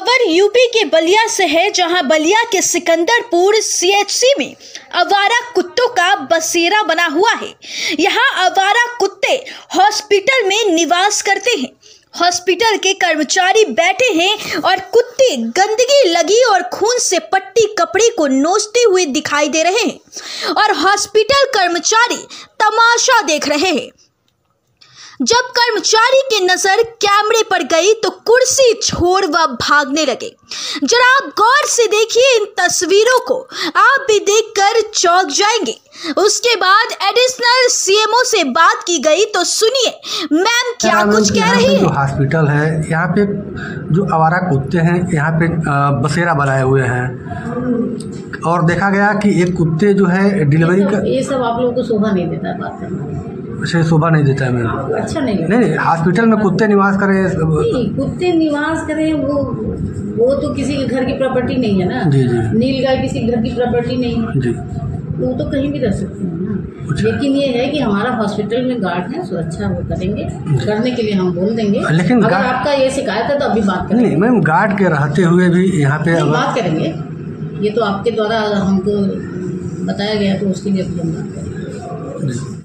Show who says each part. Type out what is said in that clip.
Speaker 1: खबर यूपी के बलिया से है, जहां बलिया के सिकंदरपुर सीएचसी में आवारा कुत्तों का बसेरा बना हुआ है। यहां आवारा कुत्ते हॉस्पिटल में निवास करते हैं। हॉस्पिटल के कर्मचारी बैठे हैं और कुत्ते गंदगी लगी और खून से पट्टी कपड़े को नोचते हुए दिखाई दे रहे हैं और हॉस्पिटल कर्मचारी तमाशा देख रहे हैं। जब कर्मचारी की नजर कैमरे पर गई तो कुर्सी छोड़ वह भागने लगे। जरा आप गौर से देखिए इन तस्वीरों को, आप भी देखकर चौंक जाएंगे। उसके बाद एडिशनल सीएमओ से बात की गई तो सुनिए मैम क्या कुछ कह रही है।
Speaker 2: जो हॉस्पिटल है यहाँ पे जो आवारा कुत्ते हैं यहाँ पे बसेरा बनाए हुए हैं और देखा गया कि एक कुत्ते जो है डिलीवरी का
Speaker 3: ये सब आप लोगों को शोभा नहीं देता है बात करना।
Speaker 2: से शोभा नहीं देता है मैम।
Speaker 3: अच्छा नहीं
Speaker 2: नहीं हॉस्पिटल में कुत्ते निवास करें।
Speaker 3: नहीं, कुत्ते निवास करें वो तो किसी के घर की प्रॉपर्टी नहीं है ना।
Speaker 2: जी जी।
Speaker 3: नील गाय किसी घर की प्रॉपर्टी नहीं है
Speaker 2: जी।
Speaker 3: वो तो कहीं भी रह सकते हैं ना। लेकिन ये है कि हमारा हॉस्पिटल में गार्ड है, सुरक्षा वो करेंगे, करने के लिए हम बोल देंगे।
Speaker 2: लेकिन
Speaker 3: अगर आपका ये शिकायत है तो अभी बात करेंगे।
Speaker 2: नहीं मैम, गार्ड के रहते हुए भी यहाँ पे
Speaker 3: बात करेंगे। ये तो आपके द्वारा हमको बताया गया तो उसके लिए भी हम बात करेंगे।